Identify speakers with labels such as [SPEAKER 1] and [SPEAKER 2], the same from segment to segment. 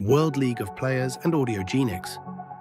[SPEAKER 1] World League of Players and Audiogenics.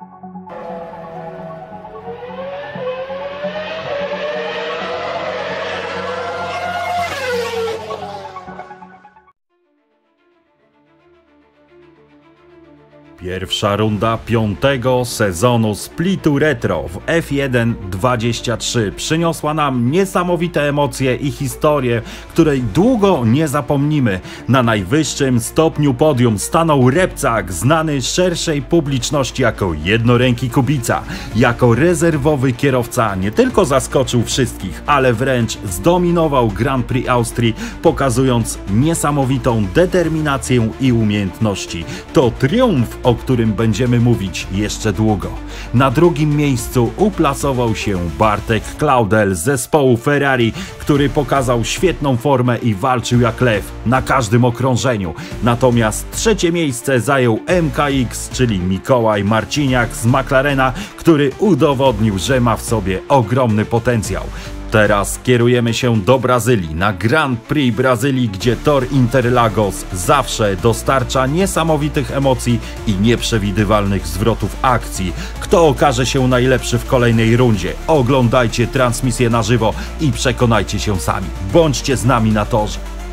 [SPEAKER 2] Pierwsza runda piątego sezonu Splitu Retro w F1 23 przyniosła nam niesamowite emocje i historię, której długo nie zapomnimy. Na najwyższym stopniu podium stanął Repcak, znany szerszej publiczności jako jednoręki Kubica. Jako rezerwowy kierowca nie tylko zaskoczył wszystkich, ale wręcz zdominował Grand Prix Austrii, pokazując niesamowitą determinację i umiejętności. To triumf, o którym będziemy mówić jeszcze długo. Na drugim miejscu uplasował się Bartek Claudel z zespołu Ferrari, który pokazał świetną formę i walczył jak lew na każdym okrążeniu. Natomiast trzecie miejsce zajął MKX, czyli Mikołaj Marciniak z McLarena, który udowodnił, że ma w sobie ogromny potencjał. Teraz kierujemy się do Brazylii, na Grand Prix Brazylii, gdzie tor Interlagos zawsze dostarcza niesamowitych emocji i nieprzewidywalnych zwrotów akcji. Kto okaże się najlepszy w kolejnej rundzie? Oglądajcie transmisję na żywo i przekonajcie się sami. Bądźcie z nami na torze.